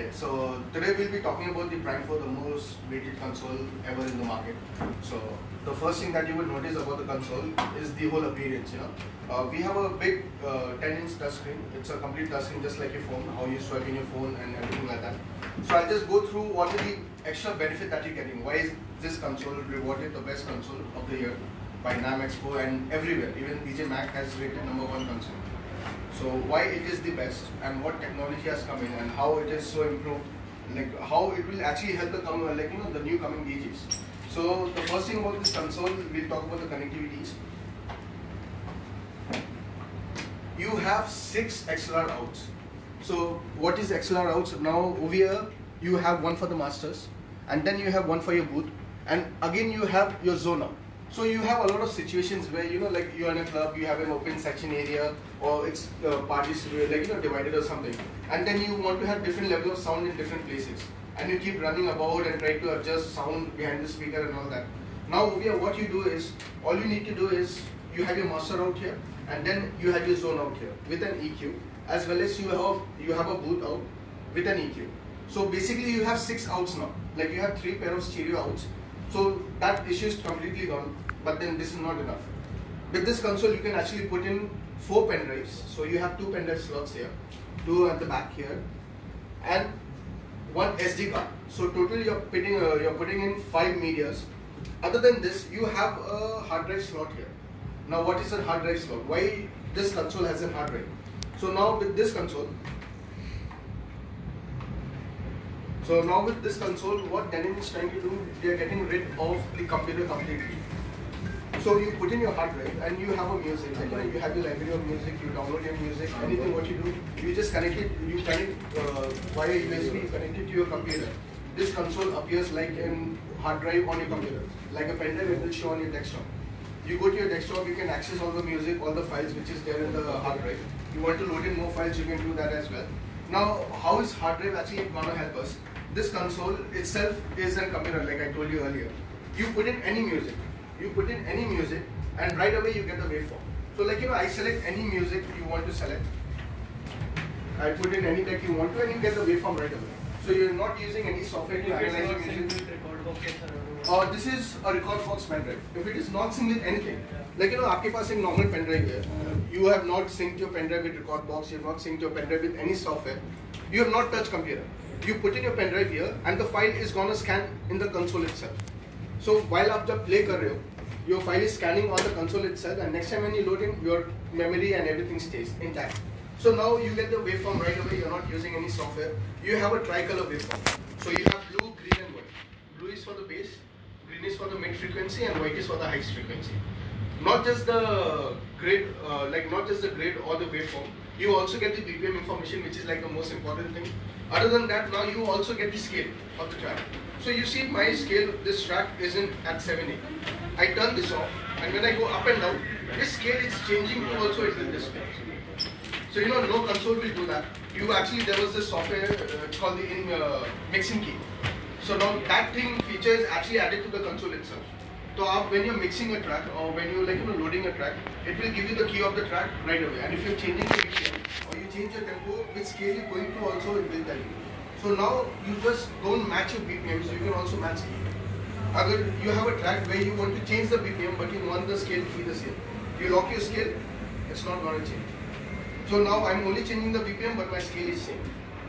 Okay, so today we'll be talking about the Prime 4, the most weighted console ever in the market. So the first thing that you will notice about the console is the whole appearance. We have a big 10-inch touchscreen. It's a complete touchscreen, just like your phone, how you swipe in your phone and everything like that. So I'll just go through what are the extra benefit that you're getting. Why is this console rewarded the best console of the year by NAMM Expo and everywhere? Even DJ Mag has rated #1 console. So why it is the best and what technology has come in and how it is so improved, like how it will actually help the new coming DJs. So the first thing about this console, we'll talk about the connectivities. You have 6 XLR outs. So what is XLR outs? Now over here you have one for the masters, and then you have one for your booth, and again you have your zone out. So you have a lot of situations where like you're in a club, you have an open section area, or it's parties divided or something, and then you want to have different level of sound in different places, and you keep running about and try to adjust sound behind the speaker and all that. Now over here, what you do is, all you need to do is you have your master out here, and then you have your zone out here with an EQ, as well as you have a booth out with an EQ. So basically you have 6 outs now. Like you have 3 pair of stereo outs. So that issue is completely gone, but then this is not enough. With this console, you can actually put in 4 pen drives. So you have 2 pen drive slots here, 2 at the back here, and 1 SD card. So totally you're putting in 5 medias. Other than this, you have a hard drive slot here. Now what is a hard drive slot? Why this console has a hard drive? So now with this console, what Denon is trying to do, they are getting rid of the computer completely. So you put in your hard drive and you have a music, you have your library of music, you download your music, anything what you do, you just connect it, you connect via USB, you connect it to your computer. This console appears like a hard drive on your computer, like a pen drive it will show on your desktop. You go to your desktop, you can access all the music, all the files which is there in the hard drive. You want to load in more files, you can do that as well. Now, how is hard drive actually going to help us? This console itself is a computer, like I told you earlier. You put in any music, and right away you get the waveform. So I select any music you want to select. I put in any track you want to, and you get the waveform right away. So you're not using any software to analyze the music. This is a record box pen drive. If it is not synced with anything, आपके पास एक normal pen drive है. You have not synced your pen drive with record box. You have not synced your pen drive with any software. You have not touched computer. You put in your pen drive here, and the file is gonna scan in the console itself. So while आप जब play कर रहे हो, your file is scanning on the console itself, and next time when you load in, your memory and everything stays intact. So now you get the waveform right away. You're not using any software. You have a tricolor waveform. So you have blue, green, and white. Blue is for the bass, green is for the mid frequency, and white is for the high frequency. Not just the grid, not just the grid or the waveform. You also get the BPM information, which is like the most important thing. Other than that, now you also get the scale of the track. So you see my scale, this track isn't at 70. I turn this off, and when I go up and down, this scale is changing to also it will display. So no console will do that. There was this software called the mixing key. So now that feature is actually added to the console itself. So when you're mixing a track or when you're loading a track, it will give you the key of the track right away. And if you're changing the BPM or you change your tempo, which scale you're going to also, it will tell you. So now you just don't match your BPM, so you can also match key. You have a track where you want to change the BPM, but you want the scale to be the same. You lock your scale, it's not going to change. So now I'm only changing the BPM, but my scale is same.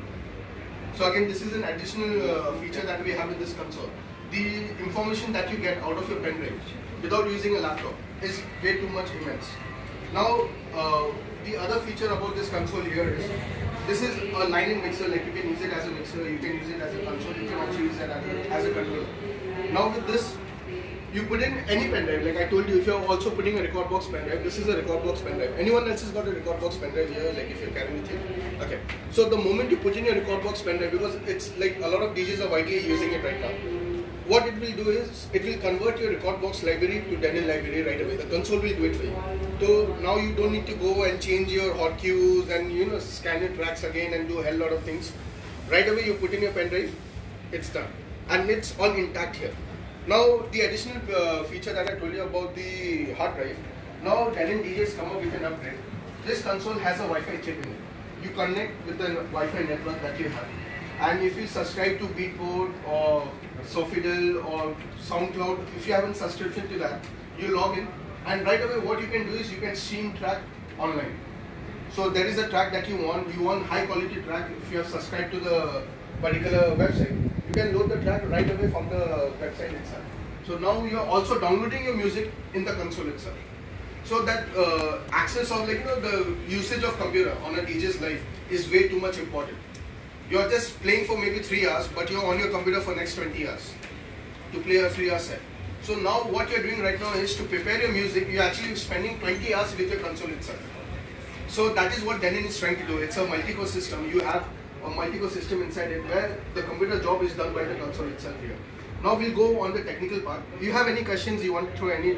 So again, this is an additional feature that we have in this console. The information that you get out of your pen drive without using a laptop is way too much immense. Now, the other feature about this console here is, this is a line-in mixer, like you can use it as a mixer, you can use it as a console, you can also use it as a controller. Now with this, you put in any pen drive, like I told you, if you're also putting a record box pen drive, this is a record box pen drive. Anyone else has got a record box pen drive here, like if you're carrying with you? Okay. So the moment you put in your record box pen drive, because it's like a lot of DJs are widely using it right now, what it will do is, it will convert your record box library to Denon library right away. The console will do it for you. So now you don't need to go and change your hot cues and scan your tracks again and do a hell lot of things. Right away you put in your pen drive, it's done. And it's all intact here. Now the additional feature that I told you about the hard drive, now Denon DJs come up with an upgrade. This console has a Wi-Fi chip in it. You connect with the Wi-Fi network that you have. And if you subscribe to Beatport or Sofidel or SoundCloud, if you have a subscription to that, you log in, and right away what you can do is you can stream track online. So there is a track that you want high quality track. If you have subscribed to the particular website, you can load the track right away from the website itself. So now you are also downloading your music in the console itself. So that access of the usage of computer on a DJ's life is way too much important. You are just playing for maybe 3 hours, but you are on your computer for next 20 hours to play a 3-hour set. So now what you are doing right now is to prepare your music. You are actually spending 20 hours with your console itself. So that is what Denon is trying to do. It's a multi-core system. You have a multi-core system inside it where the computer job is done by the console itself here. Now we'll go on the technical part. Do you have any questions you want to throw any?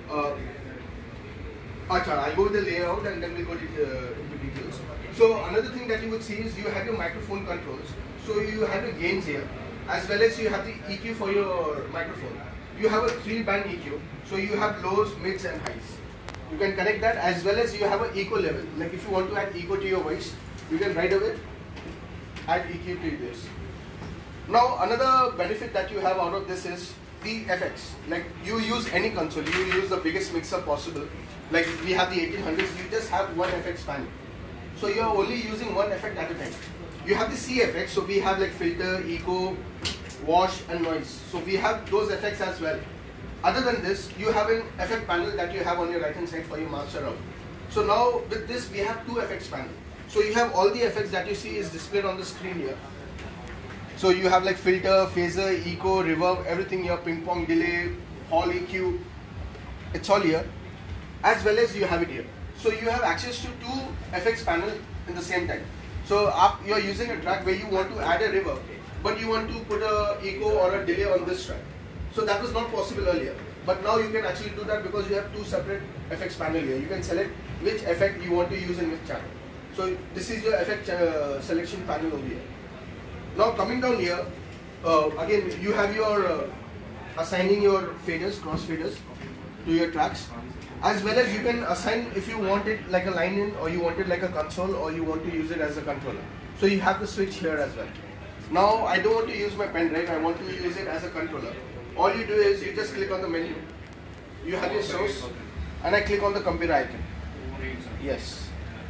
I'll go with the layout and then we'll go into details. So another thing that you would see is you have your microphone controls. So you have your gains here, as well as you have the EQ for your microphone. You have a 3-band EQ. So you have lows, mids and highs. You can connect that, as well as you have an echo level. Like if you want to add echo to your voice, you can right away add EQ to this. Now another benefit that you have out of this is the effects. Like you use any console, you use the biggest mixer possible. Like we have the 1800s, you just have one effects panel. So you are only using one effect at a time. You have the C effects, so we have like filter, echo, wash and noise. So we have those effects as well. Other than this, you have an effect panel that you have on your right hand side for your master out. So now with this, we have 2 effects panel. So you have all the effects that you see is displayed on the screen here. So you have like filter, phaser, echo, reverb, everything here, ping pong, delay, hall EQ, it's all here. As well as you have it here. So you have access to 2 effects panel in the same time. So you are using a track where you want to add a reverb, but you want to put a echo or a delay on this track. So that was not possible earlier. But now you can actually do that because you have 2 separate effects panel here. You can select which effect you want to use in which channel. So this is your effect selection panel over here. Now coming down here, again you have your assigning your faders, cross faders to your tracks. As well as you can assign if you want it like a line in, or you want it like a console, or you want to use it as a controller. So you have the switch here as well. Now I don't want to use my pen drive, I want to use it as a controller. All you do is you just click on the menu. You have your source and I click on the computer icon. Yes.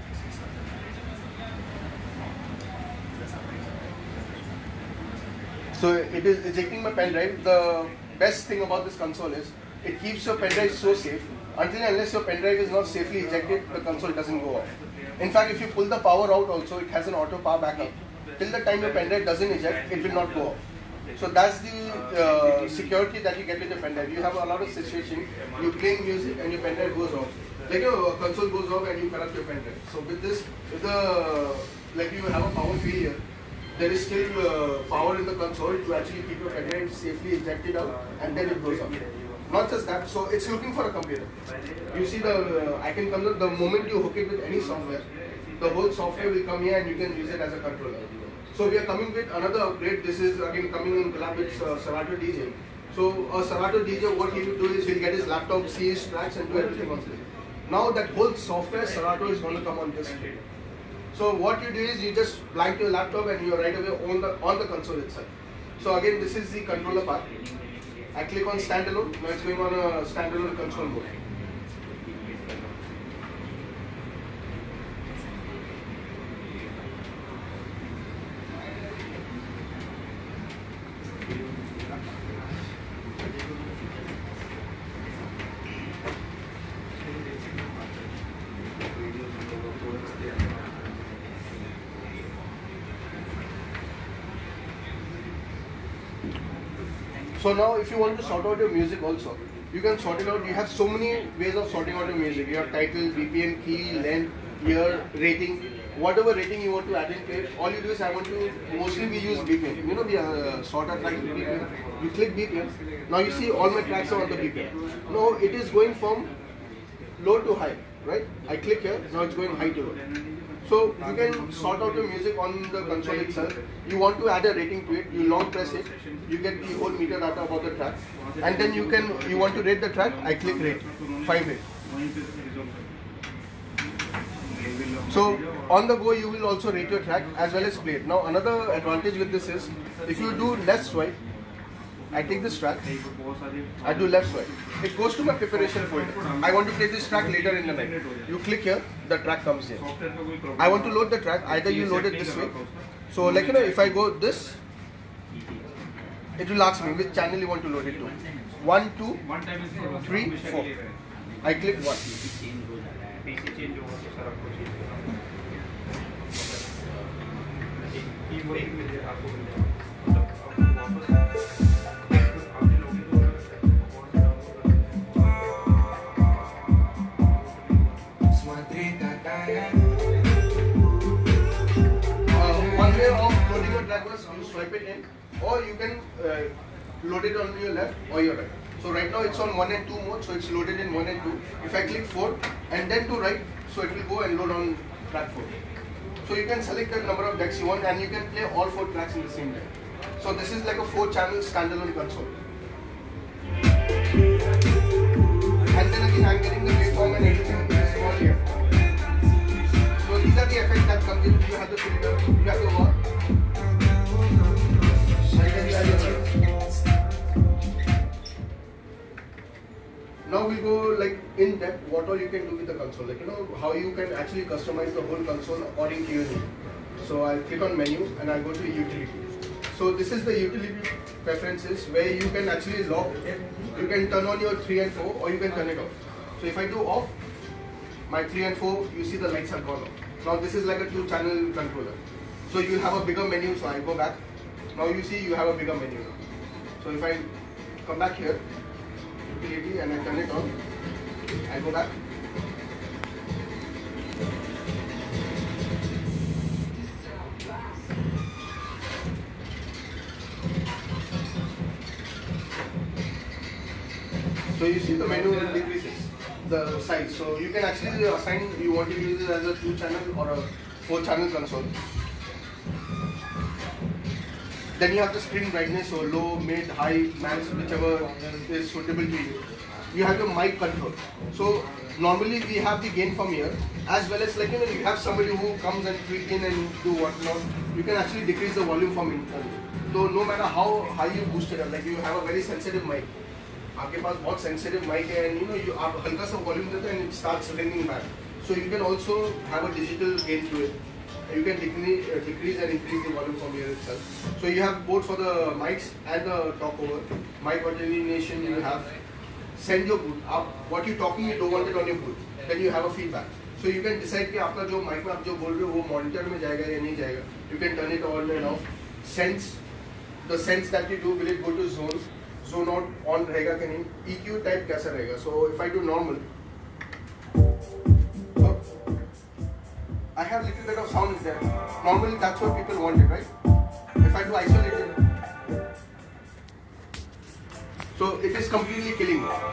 So it is ejecting my pen drive. The best thing about this console is it keeps your pen drive so safe. Until and unless your pen drive is not safely ejected, the console doesn't go off. In fact, if you pull the power out also, it has an auto power backup. Till the time your pen drive doesn't eject, it will not go off. So that's the security that you get with your pen drive. You have a lot of situations, you playing music and your pen drive goes off. Like your console goes off and you corrupt your pen drive. So with this, like you have a power failure, there is still power in the console to actually keep your pen drive safely ejected out and then it goes off. Not just that, so it's looking for a computer. You see the icon comes up, the moment you hook it with any software, the whole software will come here and you can use it as a controller. So we are coming with another upgrade. This is again coming in collab with Serato DJ. So a Serato DJ, what he will do is he'll get his laptop, see his tracks and do everything on this. Now that whole software Serato is going to come on this screen. So what you do is you just blank your laptop and you are right away on the console itself. So again, this is the controller part. I click on standalone. Now it's going on a standalone console mode. So now if you want to sort out your music also, you can sort it out. You have so many ways of sorting out your music. You have title, BPM, key, length, year, rating, whatever rating you want to add into it. All you do is mostly we use BPM. You know we sort our tracks with BPM. You click BPM. Now you see all my tracks are on the BPM. Now it is going from low to high, right? I click here, now it's going high to low. So you can sort out your music on the console itself. You want to add a rating to it, you long press it, you get the whole meter data about the track, and then you want to rate the track, I click rate, 5 rate. So on the go you will also rate your track as well as play it. Now another advantage with this is if you do left swipe, I take this track, I do left swipe. It goes to my preparation folder. I want to play this track later in the night. You click here, the track comes in. I want to load the track, either you load it this way. So like if I go this, it will ask me which channel you want to load it to. 1, 2, 3, 4. I click 1. One way of loading your track was you swipe it in, or you can load it on your left or your right. So right now it's on 1 and 2 mode, so it's loaded in 1 and 2. If I click 4 and then to right, so it will go and load on track 4. So you can select the number of decks you want and you can play all 4 tracks in the same time. So this is like a 4-channel standalone console. And then again I'm getting the waveform and everything in this small here. So these are the effects that comes in. You have the filter, you have the wall. Now we go like in depth what all you can do with the console, like how you can actually customize the whole console according to your need. So I'll click on menu and I'll go to utility. So this is the utility preferences where you can actually lock it. You can turn on your 3 and 4 or you can turn it off. So if I do off, my 3 and 4, you see the lights have gone off. Now this is like a 2-channel controller. So you have a bigger menu, so I go back. Now you see you have a bigger menu now. So if I come back here, utility, and I turn it on, I go back. So you see the menu decreases the size. So you can actually assign you want to use it as a 2-channel or a 4-channel console. Then you have the screen brightness, so low, mid, high, max, whichever is suitable to you. You have the mic control. So normally we have the gain from here, as well as like you have somebody who comes and tweak in and do whatnot. You can actually decrease the volume from internal. So no matter how high you boost it up, like you have a very sensitive mic. आपके पास बहुत sensitive mic है and you आप हल्का सा volume देते हैं and it starts ringing back. So you can also have a digital gain to it. You can decrease and increase the volume from here itself. So you have both for the mics and the talk over. Mic attenuation you have. Send your boot. What you talking you don't want it on your boot. Then you have a feedback. So you can decide कि आपका जो mic में आप जो बोल रहे हो वो monitor में जाएगा या नहीं जाएगा. You can turn it on and off. Sense, the sense that you do, will it go to zone? Zone out on रहेगा कि नहीं? EQ type कैसा रहेगा? So if I do normal, so I have little bit of sound there. Normally that's what people want it, right? If I do isolated, so it is completely killing me.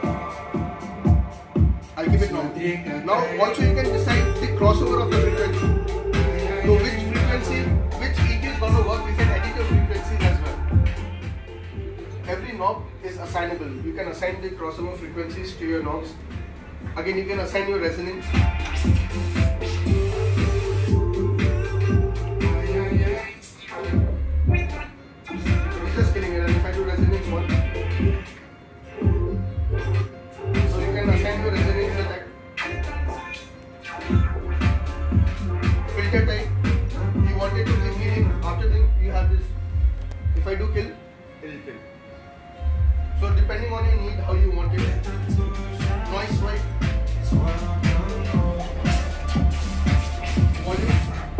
I'll give it normal. Now also you can decide the crossover of the frequency. So which frequency, which EQ is going to work, we can edit the frequencies as well. Every knob is assignable. You can assign the crossover frequencies to your knobs. Again, you can assign your resonance. It's just killing it. And if I do resonance 1, so you can assign your resonance to that. Filter type. You want it to give healing. After that, you have this. If I do kill, it will kill. So depending on your need, how you want it. Noise swipe. Volume.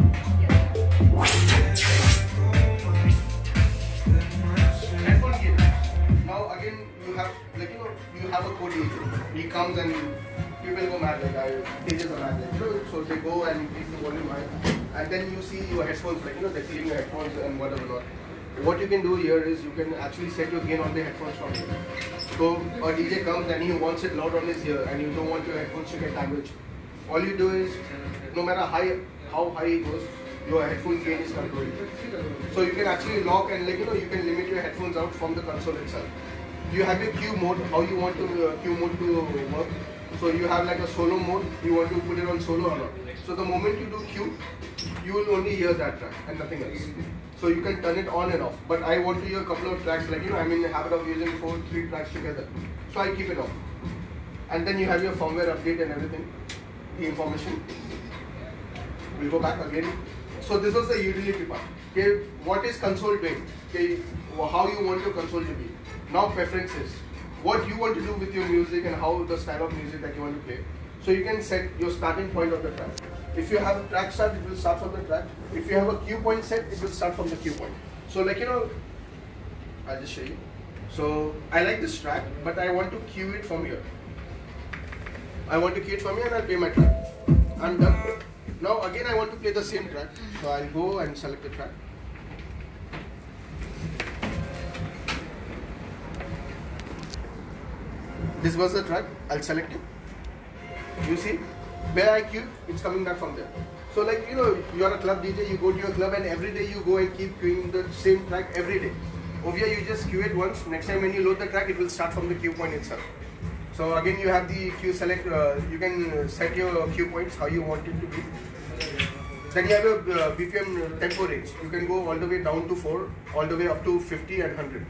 Headphone gain. Now again you have like you have a code agent. He comes and people go mad like pages are mad like so they go and increase the volume high and then you see your headphones like they're killing your headphones and whatever not. What you can do here is you can actually set your gain on the headphones from here. So a DJ comes and he wants it loud on his ear and you don't want your headphones to get damaged. All you do is, no matter how high it goes, your headphone gain is controlled. So you can actually lock and you can limit your headphones out from the console itself. You have your Q mode, how you want to Q mode to work. So you have like a solo mode, you want to put it on solo or not. So the moment you do Q, you will only hear that track and nothing else. So you can turn it on and off. But I want to hear a couple of tracks, like I'm in the habit of using 3 tracks together. So I keep it on. And then you have your firmware update and everything, the information. We'll go back again. So this was the utility part. Okay, what is console doing? Okay, how you want your console to be. Now preferences. What you want to do with your music and how the style of music that you want to play. So you can set your starting point of the track. If you have a track start, it will start from the track. If you have a cue point set, it will start from the cue point. So like I'll just show you. So I like this track, but I want to cue it from here. I want to cue it from here and I'll play my track. I'm done. Now again I want to play the same track. So I'll go and select the track. This was the track, I'll select it. You see, where I cue, it's coming back from there. So like, you're a club DJ, you go to your club and every day you go and keep queuing the same track every day. Over here you just queue it once, next time when you load the track, it will start from the cue point itself. So again you have the cue select, you can set your cue points, how you want it to be. Then you have your BPM tempo range. You can go all the way down to 4, all the way up to 50 and 100.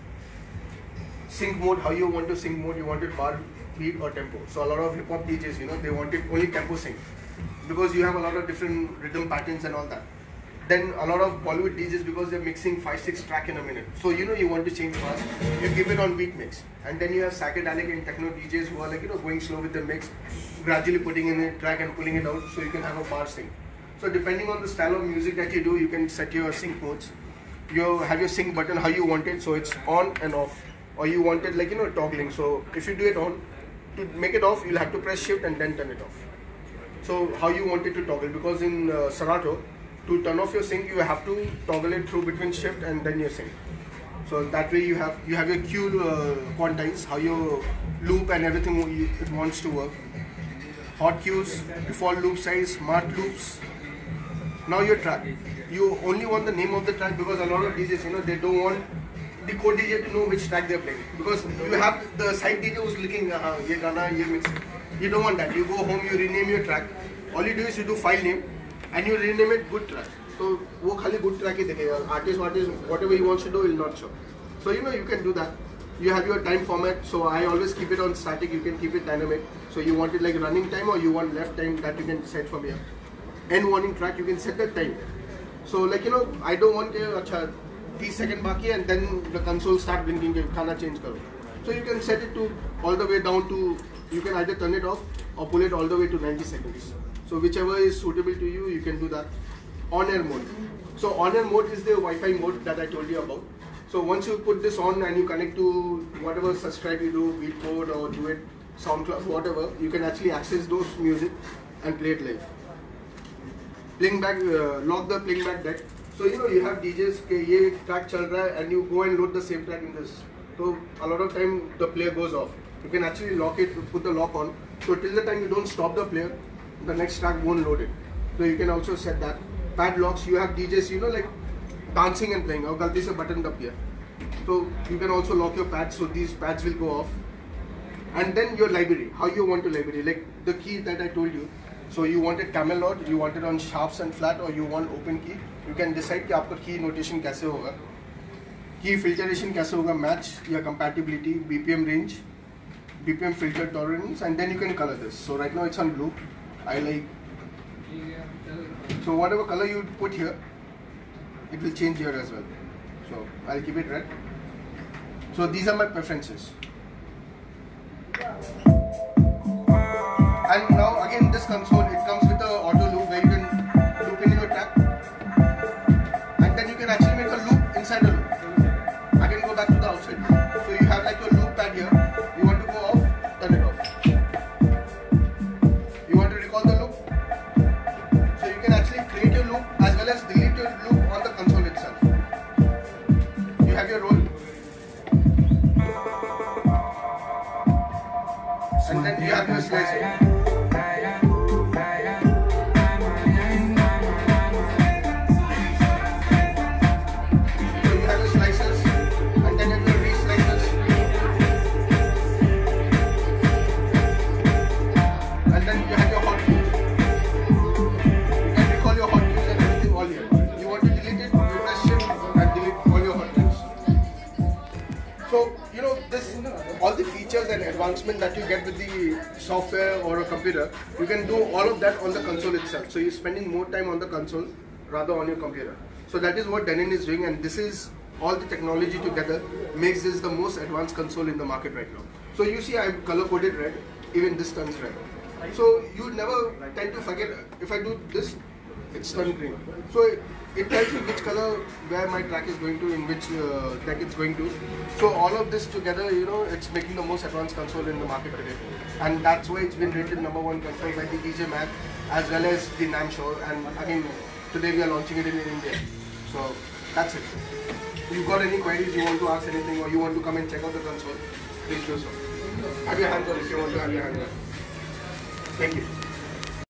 Sync mode, how you want to sync mode, you want it bar, beat or tempo. So a lot of hip hop DJs, they want it only tempo sync because you have a lot of different rhythm patterns and all that. Then a lot of Bollywood DJs, because they're mixing 5-6 tracks in a minute. So you want to change fast, you keep it on beat mix. And then you have psychedelic and techno DJs who are like going slow with the mix, gradually putting in a track and pulling it out so you can have a bar sync. So depending on the style of music that you do, you can set your sync modes. You have your sync button how you want it, so it's on and off. Or you want it like toggling. So if you do it on, to make it off, you'll have to press shift and then turn it off. So how you want it to toggle, because in Serato, to turn off your sync, you have to toggle it through between shift and then your sync. So that way you have your cue quantize, how your loop and everything it wants to work. Hot cues, default loop size, smart loops. Now your track. You only want the name of the track because a lot of DJs, they don't want the core DJ to know which track they're playing. Because you have the side DJ who's looking, ye gana, ye mix. You don't want that. You go home, you rename your track. All you do is you do file name and you rename it good track. So, wo khali good track hi dekhega. Artist, whatever he wants to do, will not show. So, you can do that. You have your time format. So, I always keep it on static. You can keep it dynamic. So, you want it like running time or you want left time, that you can set from here. End warning track, you can set the time. So, like, I don't want 30 seconds baki and then the console start blinking, khana change karo. So, you can set it to all the way down to, you can either turn it off or pull it all the way to 90 seconds. So, whichever is suitable to you, you can do that. On-air mode. So, on-air mode is the Wi-Fi mode that I told you about. So, once you put this on and you connect to whatever subscribe you do, Beatport or do it, SoundCloud, whatever, you can actually access those music and play it live. Playing back, lock the playing back deck. So, you have DJs, ye track chal raha hai, and you go and load the same track in this. So, a lot of time the player goes off. You can actually lock it, put the lock on. So, till the time you don't stop the player, the next track won't load it. So, you can also set that. Pad locks, you have DJs, like dancing and playing. Or galti se button up here. So, you can also lock your pads, so these pads will go off. And then your library, how you want to library, like the key that I told you. So you want it camel lock, you want it on sharps and flat, or you want open key. You can decide कि आपका key notation कैसे होगा, key filtration कैसे होगा, match या compatibility, BPM range, BPM filter tolerance, and then you can color this. So right now it's on blue. I like. So whatever color you put here, it will change here as well. So I'll keep it red. So these are my preferences. And now again this console, it comes with a auto loop where you can loop in your track. And then you can actually make a loop inside a loop. I can go back to the outside. So you have like your loop pad here. You want to go off, turn it off. You want to recall the loop. So you can actually create your loop as well as delete your loop on the console itself. You have your roll. And then you have your slicer. So, you know, this all the features and advancement that you get with the software or a computer, you can do all of that on the console itself. So you're spending more time on the console rather on your computer. So that is what Denon is doing, and this is all the technology together makes this the most advanced console in the market right now. So you see I've color coded red, even this turns red. So you never tend to forget, if I do this, it's turned green. So it tells me which color, where my track is going to, in which deck it's going to. So all of this together, you know, it's making the most advanced console in the market today. And that's why it's been rated #1 console by the EJ Mag as well as the NAMM show. And again, today we are launching it in India. So that's it. If you've got any queries, you want to ask anything, or you want to come and check out the console, please do so. Have your hands on if you want to have your hands on. Thank you.